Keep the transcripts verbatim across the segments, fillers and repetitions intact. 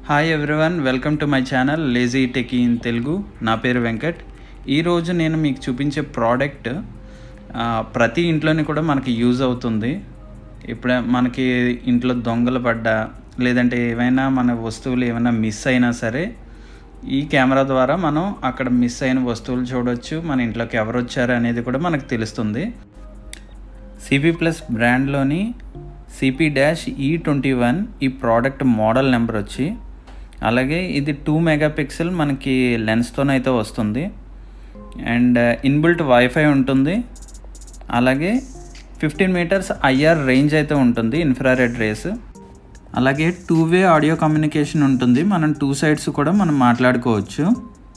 Hi everyone, welcome to my channel lazy techie in Telugu. నా పేరు వెంకట్. ఈరోజు నేను మీకు చూపించే ప్రోడక్ట్ ప్రతి ఇంట్లోని కూడా మనకి యూజ్ అవుతుంది. ఇప్పుడు మనకి ఇంట్లో దొంగలు పడ్డా లేదంటే ఏమైనా మన వస్తువులు ఏమైనా మిస్ అయినా సరే ఈ కెమెరా ద్వారా మనం అక్కడ మిస్ అయిన వస్తువులు చూడవచ్చు. మన ఇంట్లోకి ఎవరు వచ్చారు అనేది కూడా మనకు తెలుస్తుంది. సిపి ప్లస్ బ్రాండ్లోని CP dash E twenty one ఈ ప్రోడక్ట్ మోడల్ నెంబర్ వచ్చి, అలాగే ఇది టూ మెగా పిక్సెల్ మనకి లెన్స్తోనైతే వస్తుంది. అండ్ ఇన్బిల్ట్ వైఫై ఉంటుంది. అలాగే ఫిఫ్టీన్ మీటర్స్ ఐఆర్ రేంజ్ అయితే ఉంటుంది, ఇన్ఫ్రారెడ్ రేస్. అలాగే టూ వే ఆడియో కమ్యూనికేషన్ ఉంటుంది. మనం టూ సైడ్స్ కూడా మనం మాట్లాడుకోవచ్చు.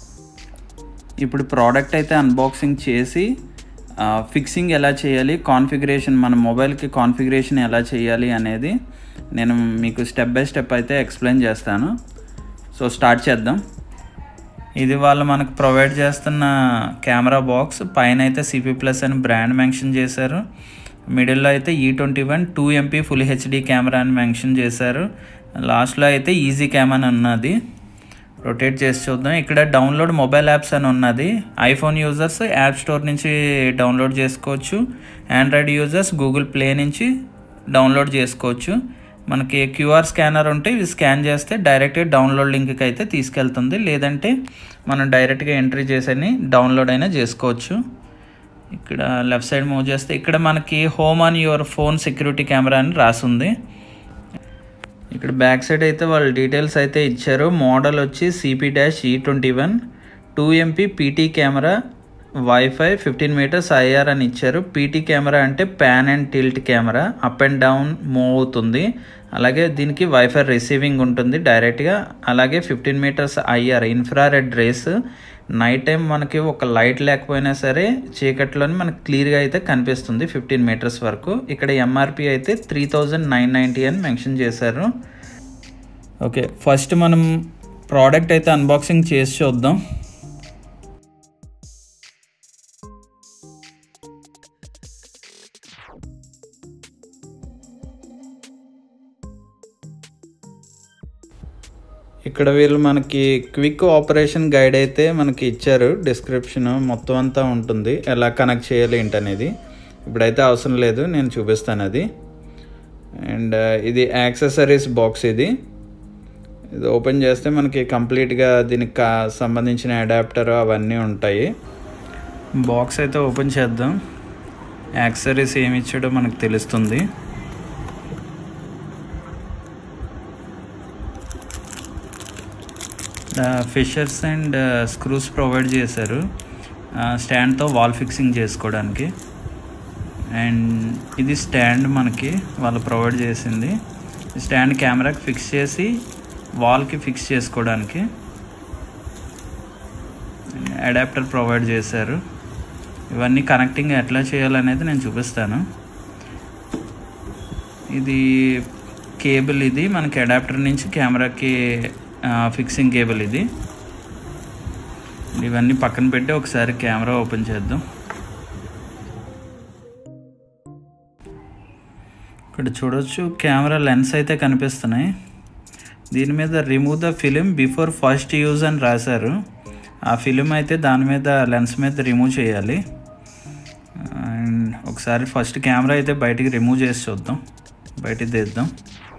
ఇప్పుడు ప్రోడక్ట్ అయితే అన్బాక్సింగ్ చేసి ఫిక్సింగ్ ఎలా చేయాలి, కాన్ఫిగరేషన్ మన మొబైల్కి కాన్ఫిగరేషన్ ఎలా చేయాలి అనేది నేను మీకు స్టెప్ బై స్టెప్ అయితే ఎక్స్ప్లెయిన్ చేస్తాను. సో స్టార్ట్ చేద్దాం. ఇది వాళ్ళు మనకు ప్రొవైడ్ చేస్తున్న కెమెరా బాక్స్. పైన అయితే సిపి ప్లస్ అని బ్రాండ్ మెన్షన్ చేశారు. మిడిల్లో అయితే E twenty one two MP full HD camera అని మెన్షన్ చేశారు. లాస్ట్లో అయితే ఈజీ క్యామ్ అని ఉన్నది. రొటేట్ చేసి చూద్దాం. ఇక్కడ డౌన్లోడ్ మొబైల్ యాప్స్ అని ఉన్నది. ఐఫోన్ యూజర్స్ యాప్ స్టోర్ నుంచి డౌన్లోడ్ చేసుకోవచ్చు. ఆండ్రాయిడ్ యూజర్స్ గూగుల్ ప్లే నుంచి డౌన్లోడ్ చేసుకోవచ్చు. మనకి క్యూఆర్ స్కానర్ ఉంటే ఇవి స్కాన్ చేస్తే డైరెక్ట్గా డౌన్లోడ్ లింక్కి అయితే తీసుకెళ్తుంది. లేదంటే మనం డైరెక్ట్గా ఎంట్రీ చేసేని డౌన్లోడ్ అయినా చేసుకోవచ్చు. ఇక్కడ లెఫ్ట్ సైడ్ మూవ్ చేస్తే ఇక్కడ మనకి home on your phone security camera అని రాసుంది. ఇక్కడ బ్యాక్ సైడ్ అయితే వాళ్ళు డీటెయిల్స్ అయితే ఇచ్చారు. మోడల్ వచ్చి CP dash E twenty one two MP PT camera, wifi, fifteen metres IR అని ఇచ్చారు. పీటీ కెమెరా అంటే pan and tilt camera, up and down move అవుతుంది. అలాగే దీనికి వైఫై రిసీవింగ్ ఉంటుంది డైరెక్ట్గా. అలాగే fifteen metres IR infrared rays. Night time మనకి ఒక లైట్ లేకపోయినా సరే చీకట్లోని మనకు క్లియర్గా అయితే కనిపిస్తుంది ఫిఫ్టీన్ మీటర్స్ వరకు. ఇక్కడ ఎంఆర్పి అయితే త్రీ థౌజండ్ నైన్ నైంటీ అని మెన్షన్ చేశారు. ఓకే, ఫస్ట్ మనం ప్రోడక్ట్ అయితే అన్బాక్సింగ్ చేసి చూద్దాం. ఇక్కడ వీళ్ళు మనకి క్విక్ ఆపరేషన్ గైడ్ అయితే మనకి ఇచ్చారు. డిస్క్రిప్షన్ మొత్తం అంతా ఉంటుంది, ఎలా కనెక్ట్ చేయాలి ఏంటనేది. ఇప్పుడైతే అవసరం లేదు, నేను చూపిస్తాను అది. అండ్ ఇది యాక్సెసరీస్ బాక్స్. ఇది ఇది ఓపెన్ చేస్తే మనకి కంప్లీట్గా దీనికి కా సంబంధించిన అడాప్టర్ అవన్నీ ఉంటాయి. బాక్స్ అయితే ఓపెన్ చేద్దాం. యాక్సెసరీస్ ఏమి ఇచ్చాడో మనకు తెలుస్తుంది. ఫిషర్స్ అండ్ స్క్రూస్ ప్రొవైడ్ చేశారు స్టాండ్తో వాల్ ఫిక్సింగ్ చేసుకోవడానికి. అండ్ ఇది స్టాండ్ మనకి వాళ్ళు ప్రొవైడ్ చేసింది. స్టాండ్ కెమెరాకి ఫిక్స్ చేసి వాల్కి ఫిక్స్ చేసుకోవడానికి. అడాప్టర్ ప్రొవైడ్ చేశారు. ఇవన్నీ కనెక్టింగ్ ఎట్లా చేయాలనేది నేను చూపిస్తాను. ఇది కేబుల్, ఇది మనకి అడాప్టర్ నుంచి కెమెరాకి ఫిక్సింగ్ కేబుల్. ఇది ఇవన్నీ పక్కన పెట్టి ఒకసారి కెమెరా ఓపెన్ చేద్దాం. ఇక్కడ చూడవచ్చు కెమెరా లెన్స్ అయితే కనిపిస్తున్నాయి. దీని మీద remove the film before first use అని రాశారు. ఆ ఫిలిం అయితే దాని మీద లెన్స్ మీద రిమూవ్ చేయాలి. అండ్ ఒకసారి ఫస్ట్ కెమెరా అయితే బయటికి రిమూవ్ చేసి చూద్దాం, బయటికి తీద్దాం.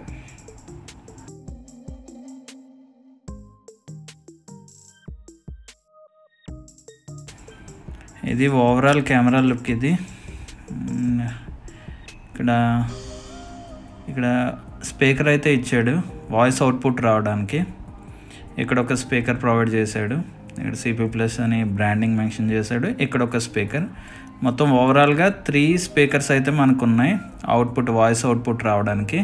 ఇది ఓవరాల్ కెమెరా లుక్. ఇది ఇక్కడ ఇక్కడ స్పీకర్ అయితే ఇచ్చాడు వాయిస్ అవుట్పుట్ రావడానికి. ఇక్కడ ఒక స్పీకర్ ప్రొవైడ్ చేశాడు. ఇక్కడ సిపి ప్లస్ అని బ్రాండింగ్ మెన్షన్ చేశాడు. ఇక్కడ ఒక స్పీకర్. మొత్తం ఓవరాల్గా త్రీ స్పీకర్స్ అయితే మనకు ఉన్నాయి అవుట్పుట్, వాయిస్ అవుట్పుట్ రావడానికి.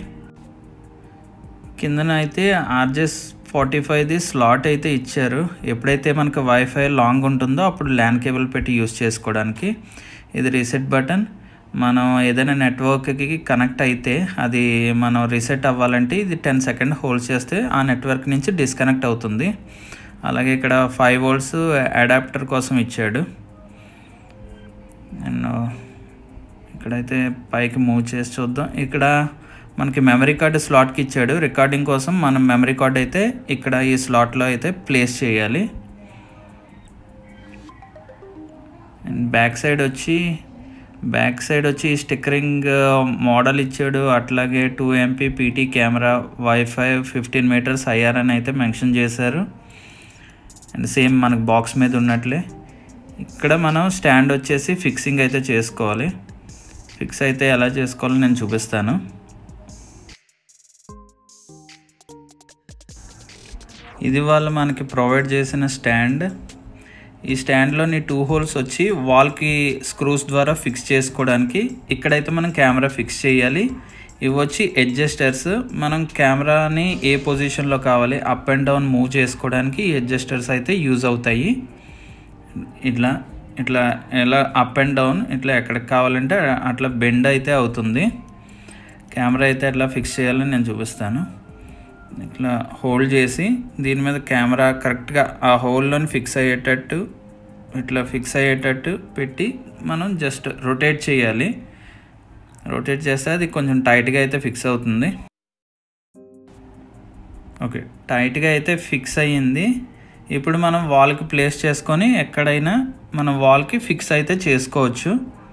కిందన అయితే ఆర్జెస్ ఫార్టీ ఫైవ్ది స్లాట్ అయితే ఇచ్చారు. ఎప్పుడైతే మనకు వైఫై లాంగ్ ఉంటుందో అప్పుడు ల్యాన్ కేబుల్ పెట్టి యూజ్ చేసుకోవడానికి. ఇది రీసెట్ బటన్. మనం ఏదైనా నెట్వర్క్కి కనెక్ట్ అయితే అది మనం రీసెట్ అవ్వాలంటే ఇది టెన్ సెకండ్ హోల్డ్ చేస్తే ఆ నెట్వర్క్ నుంచి డిస్కనెక్ట్ అవుతుంది. అలాగే ఇక్కడ ఫైవ్ వోల్ట్స్ అడాప్టర్ కోసం ఇచ్చాడు. అండ్ ఇక్కడైతే పైకి మూవ్ చేసి చూద్దాం. ఇక్కడ మనకి మెమరీ కార్డు స్లాట్కి ఇచ్చాడు. రికార్డింగ్ కోసం మనం మెమరీ కార్డ్ అయితే ఇక్కడ ఈ స్లాట్లో అయితే ప్లేస్ చేయాలి. అండ్ బ్యాక్ సైడ్ వచ్చి బ్యాక్ సైడ్ వచ్చి స్టిక్కరింగ్ మోడల్ ఇచ్చాడు. అట్లాగే two MP PT camera, wifi, fifteen metres IR అని అయితే మెన్షన్ చేశారు. అండ్ సేమ్ మనకు బాక్స్ మీద ఉన్నట్లే ఇక్కడ మనం స్టాండ్ వచ్చేసి ఫిక్సింగ్ అయితే చేసుకోవాలి. ఫిక్స్ అయితే ఎలా చేసుకోవాలో నేను చూపిస్తాను. ఇది వాళ్ళు మనకి ప్రొవైడ్ చేసిన స్టాండ్. ఈ స్టాండ్లోని టూ హోల్స్ వచ్చి వాల్కి స్క్రూస్ ద్వారా ఫిక్స్ చేసుకోవడానికి. ఇక్కడైతే మనం కెమెరా ఫిక్స్ చేయాలి. ఇవి వచ్చి అడ్జస్టర్స్. మనం కెమెరాని ఏ పొజిషన్లో కావాలి అప్ అండ్ డౌన్ మూవ్ చేసుకోవడానికి ఈ అడ్జస్టర్స్ అయితే యూజ్ అవుతాయి. ఇట్లా ఇట్లా ఎలా అప్ అండ్ డౌన్ ఇట్లా ఎక్కడికి కావాలంటే అట్లా బెండ్ అయితే అవుతుంది. కెమెరా అయితే ఎట్లా ఫిక్స్ చేయాలని నేను చూపిస్తాను. ఇట్లా హోల్డ్ చేసి దీని మీద కెమెరా కరెక్ట్గా ఆ హోల్లోని ఫిక్స్ అయ్యేటట్టు ఇట్లా ఫిక్స్ అయ్యేటట్టు పెట్టి మనం జస్ట్ రొటేట్ చేయాలి. రొటేట్ చేస్తే అది కొంచెం టైట్గా అయితే ఫిక్స్ అవుతుంది. ఓకే, టైట్గా అయితే ఫిక్స్ అయ్యింది. ఇప్పుడు మనం వాల్కి ప్లేస్ చేసుకొని ఎక్కడైనా మనం వాల్కి ఫిక్స్ అయితే చేసుకోవచ్చు.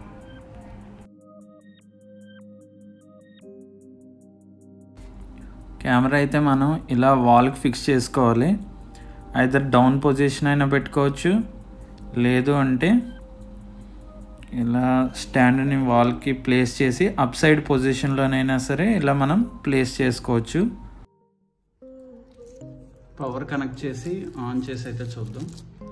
కెమెరా అయితే మనం ఇలా వాల్కి ఫిక్స్ చేసుకోవాలి. అయితే డౌన్ పొజిషన్ అయినా పెట్టుకోవచ్చు, లేదు అంటే ఇలా స్టాండ్ని వాల్కి ప్లేస్ చేసి అప్ సైడ్ పొజిషన్లోనైనా సరే ఇలా మనం ప్లేస్ చేసుకోవచ్చు. పవర్ కనెక్ట్ చేసి ఆన్ చేసి అయితే చూద్దాం.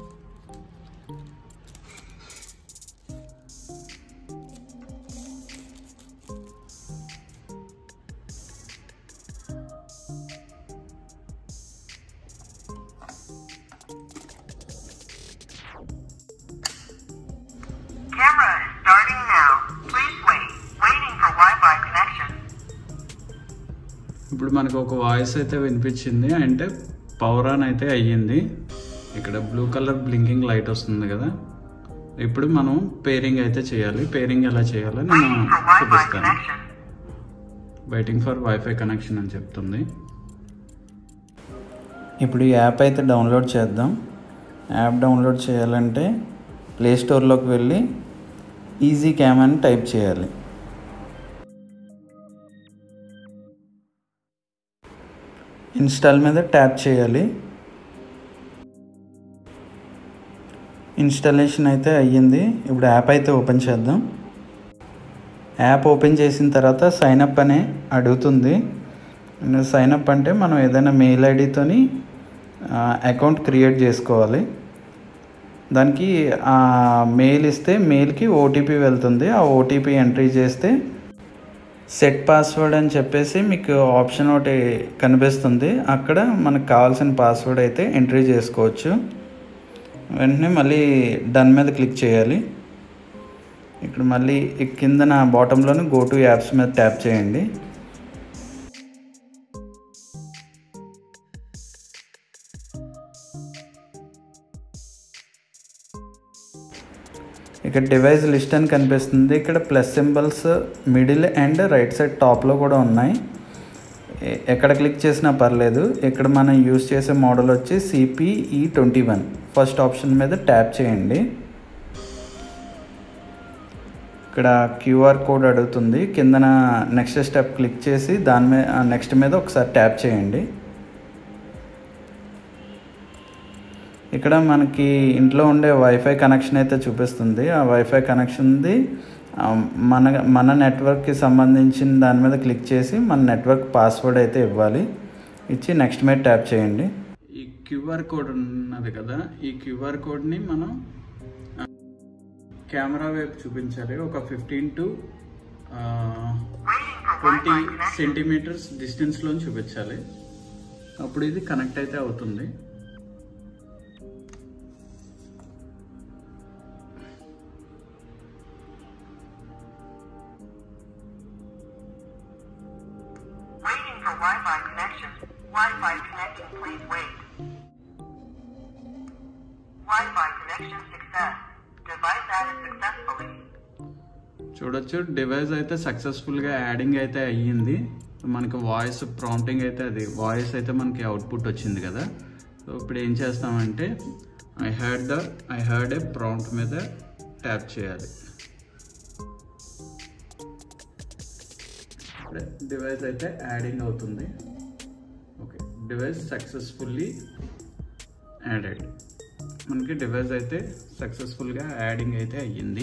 Camera is starting now. Please wait. Waiting for Wi-Fi connection. ఇప్పుడు మనకు ఒక వాయిస్ అయితే వినిపించింది, అంటే పవర్ ఆన్ అయితే అయ్యింది. ఇక్కడ బ్లూ కలర్ బ్లింకింగ్ లైట్ వస్తుంది కదా. ఇప్పుడు మనం పేరింగ్ అయితే చేయాలి. పేరింగ్ ఎలా చేయాలో నేను చూపిస్తాను. వెయిటింగ్ ఫర్ వైఫై కనెక్షన్ అని చెప్తుంది. ఇప్పుడు ఈ యాప్ అయితే డౌన్లోడ్ చేద్దాం. యాప్ డౌన్లోడ్ చేయాలంటే ప్లే స్టోర్లోకి వెళ్ళి ఈజీ క్యామ్ అని టైప్ చేయాలి. ఇన్స్టాల్ మీద ట్యాప్ చేయాలి. ఇన్స్టాలేషన్ అయితే అయ్యింది. ఇప్పుడు యాప్ అయితే ఓపెన్ చేద్దాం. యాప్ ఓపెన్ చేసిన తర్వాత సైన్అప్ అనే అడుగుతుంది. సైన్అప్ అంటే మనం ఏదైనా మెయిల్ ఐడితోని అకౌంట్ క్రియేట్ చేసుకోవాలి. దానికి ఆ మెయిల్ ఇస్తే మెయిల్కి ఓటీపీ వెళ్తుంది. ఆ ఓటీపీ ఎంట్రీ చేస్తే సెట్ పాస్వర్డ్ అని చెప్పేసి మీకు ఆప్షన్ ఒకటి కనిపిస్తుంది. అక్కడ మనకు కావాల్సిన పాస్వర్డ్ అయితే ఎంట్రీ చేసుకోవచ్చు. వెంటనే మళ్ళీ డన్ మీద క్లిక్ చేయాలి. ఇక్కడ మళ్ళీ కింద నా బాటంలోని గో టు యాప్స్ మీద ట్యాప్ చేయండి. ఇక్కడ డివైస్ లిస్ట్ అని కనిపిస్తుంది. ఇక్కడ plus symbols middle and right side టాప్లో కూడా ఉన్నాయి. ఎక్కడ క్లిక్ చేసినా పర్లేదు. ఇక్కడ మనం యూజ్ చేసే మోడల్ వచ్చి CPE twenty one. First option మీద ట్యాప్ చేయండి. ఇక్కడ క్యూఆర్ కోడ్ అడుగుతుంది. కిందన నెక్స్ట్ స్టెప్ క్లిక్ చేసి దాని మీద నెక్స్ట్ మీద ఒకసారి ట్యాప్ చేయండి. ఇక్కడ మనకి ఇంట్లో ఉండే వైఫై కనెక్షన్ అయితే చూపిస్తుంది. ఆ వైఫై కనెక్షన్ది మన మన నెట్వర్క్కి సంబంధించిన దాని మీద క్లిక్ చేసి మన నెట్వర్క్ పాస్వర్డ్ అయితే ఇవ్వాలి. ఇచ్చి నెక్స్ట్ మీద ట్యాప్ చేయండి. ఈ క్యూఆర్ కోడ్ ఉన్నది కదా, ఈ క్యూఆర్ కోడ్ని మనం కెమెరా వైపు చూపించాలి. ఒక ఫిఫ్టీన్ టు ట్వంటీ సెంటీమీటర్స్ డిస్టెన్స్లో చూపించాలి. అప్పుడు ఇది కనెక్ట్ అయితే అవుతుంది. Wi-Fi connection. Wi-Fi connecting. Please wait. Wi-Fi connection success. Device added successfully. చూడొచ్చు, డివైస్ అయితే సక్సెస్ఫుల్గా యాడింగ్ అయితే అయ్యింది. మనకి వాయిస్ ప్రాంప్టింగ్ అయితే అది వాయిస్ అయితే మనకి అవుట్పుట్ వచ్చింది కదా. సో ఇప్పుడు ఏం చేస్తామంటే I had the I had a prompt మీద ట్యాప్ చేయాలి. డివైస్ అయితే యాడింగ్ అవుతుంది. Okay, device successfully added. మనకి డివైస్ అయితే సక్సెస్ఫుల్గా యాడింగ్ అయితే అయ్యింది.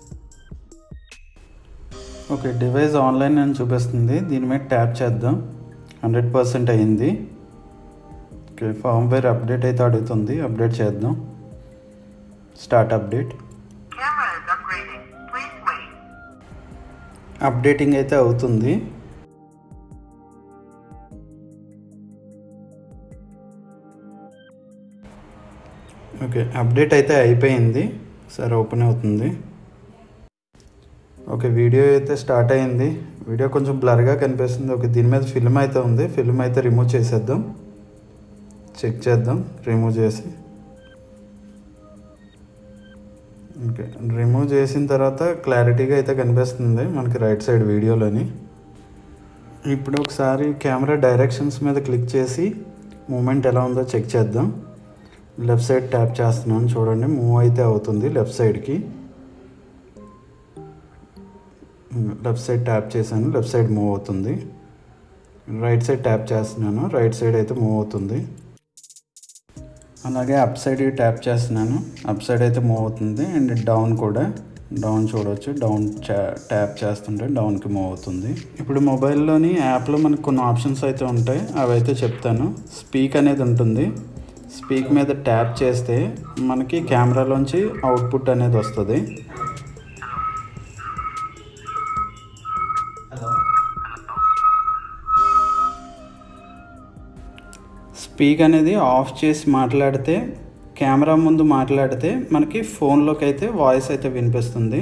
ఓకే, డివైస్ ఆన్లైన్ అని చూపిస్తుంది. దీని మీద ట్యాప్ చేద్దాం. హండ్రెడ్ పర్సెంట్ అయ్యింది. ఓకే, ఫార్మ్వేర్ అప్డేట్ అయితే అడుగుతుంది, అప్డేట్ చేద్దాం. Start update. అప్డేటింగ్ అయితే అవుతుంది. ఓకే, అప్డేట్ అయితే అయిపోయింది. సరే, ఓపెన్ అవుతుంది. ఓకే, వీడియో అయితే స్టార్ట్ అయింది. వీడియో కొంచెం బ్లర్గా కనిపిస్తుంది. ఓకే, దీని మీద ఫిల్మ్ అయితే ఉంది. ఫిల్మ్ అయితే రిమూవ్ చేసేద్దాం. చెక్ చేద్దాం రిమూవ్ చేసి. ఓకే, రిమూవ్ చేసిన తర్వాత క్లారిటీగా అయితే కనిపిస్తుంది మనకి రైట్ సైడ్ వీడియోలోని. ఇప్పుడు ఒకసారి కెమెరా డైరెక్షన్స్ మీద క్లిక్ చేసి మూమెంట్ ఎలా ఉందో చెక్ చేద్దాం. లెఫ్ట్ సైడ్ ట్యాప్ చేస్తున్నాను, చూడండి మూవ్ అయితే అవుతుంది లెఫ్ట్ సైడ్కి. లెఫ్ట్ సైడ్ ట్యాప్ చేశాను, లెఫ్ట్ సైడ్ మూవ్ అవుతుంది. రైట్ సైడ్ ట్యాప్ చేస్తున్నాను, రైట్ సైడ్ అయితే మూవ్ అవుతుంది. అలాగే అప్ సైడ్ ట్యాప్ చేస్తున్నాను, అప్ సైడ్ అయితే మూవ్ అవుతుంది. అండ్ డౌన్ కూడా, డౌన్ చూడవచ్చు, డౌన్ ట్యాప్ చేస్తుంటే డౌన్కి మూవ్ అవుతుంది. ఇప్పుడు మొబైల్లోని యాప్లో మనకు కొన్ని ఆప్షన్స్ అయితే ఉంటాయి, అవి అయితే చెప్తాను. స్పీక్ అనేది ఉంటుంది. స్పీక్ మీద ట్యాప్ చేస్తే మనకి కెమెరాలోంచి అవుట్పుట్ అనేది వస్తుంది. స్పీక్ అనేది ఆఫ్ చేసి మాట్లాడితే, కెమెరా ముందు మాట్లాడితే మనకి ఫోన్లోకి అయితే వాయిస్ అయితే వినిపిస్తుంది.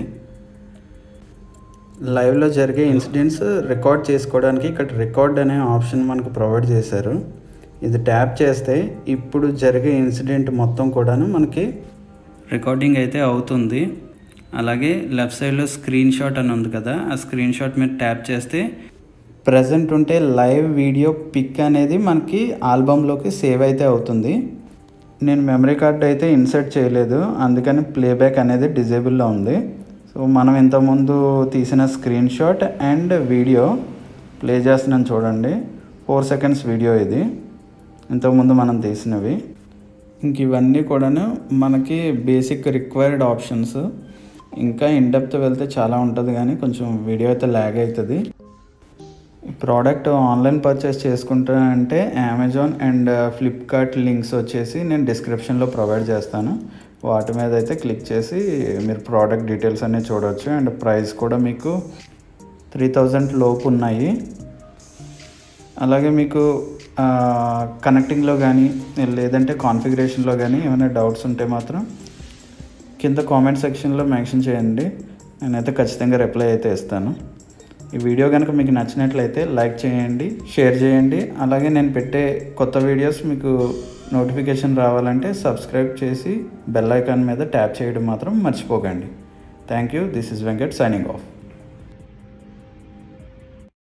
లైవ్లో జరిగే ఇన్సిడెంట్స్ రికార్డ్ చేసుకోవడానికి ఇక్కడ రికార్డ్ అనే ఆప్షన్ మనకు ప్రొవైడ్ చేశారు. ఇది ట్యాప్ చేస్తే ఇప్పుడు జరిగే ఇన్సిడెంట్ మొత్తం కూడాను మనకి రికార్డింగ్ అయితే అవుతుంది. అలాగే లెఫ్ట్ సైడ్లో స్క్రీన్ షాట్ అని ఉంది కదా, ఆ స్క్రీన్ షాట్ మీద ట్యాప్ చేస్తే ప్రజెంట్ ఉంటే లైవ్ వీడియో పిక్ అనేది మనకి ఆల్బమ్లోకి సేవ్ అయితే అవుతుంది. నేను మెమరీ కార్డ్ అయితే ఇన్సర్ట్ చేయలేదు, అందుకని ప్లేబ్యాక్ అనేది డిజేబుల్లో ఉంది. సో మనం ఇంతకుముందు తీసిన screen shot and video play చేస్తున్నాను చూడండి. ఫోర్ సెకండ్స్ వీడియో ఇది, ఇంతకుముందు మనం తీసినవి. ఇంక ఇవన్నీ కూడాను మనకి బేసిక్ రిక్వైర్డ్ ఆప్షన్స్. ఇంకా ఇన్డెప్త్ వెళ్తే చాలా ఉంటుంది, కానీ కొంచెం వీడియో అయితే ల్యాగ్ అవుతుంది. ఈ ప్రోడక్ట్ ఆన్లైన్ పర్చేస్ చేసుకుంటానంటే అమెజాన్ అండ్ ఫ్లిప్కార్ట్ లింక్స్ వచ్చేసి నేను డిస్క్రిప్షన్లో ప్రొవైడ్ చేస్తాను. వాటి మీద అయితే క్లిక్ చేసి మీరు ప్రోడక్ట్ డీటెయిల్స్ అన్నీ చూడవచ్చు. అండ్ ప్రైస్ కూడా మీకు త్రీ థౌజండ్ లోపు ఉన్నాయి. అలాగే మీకు కనెక్టింగ్లో కానీ లేదంటే కాన్ఫిగరేషన్లో కానీ ఏమైనా డౌట్స్ ఉంటే మాత్రం కింద కామెంట్ సెక్షన్లో మెన్షన్ చేయండి, నేనైతే ఖచ్చితంగా రిప్లై అయితే ఇస్తాను. ఈ వీడియో కనుక మీకు నచ్చినట్లయితే లైక్ చేయండి, షేర్ చేయండి. అలాగే నేను పెట్టే కొత్త వీడియోస్ మీకు నోటిఫికేషన్ రావాలంటే సబ్స్క్రైబ్ చేసి బెల్ ఐకాన్ మీద ట్యాప్ చేయడం మాత్రం మర్చిపోకండి. Thank you. This is Venkat signing of.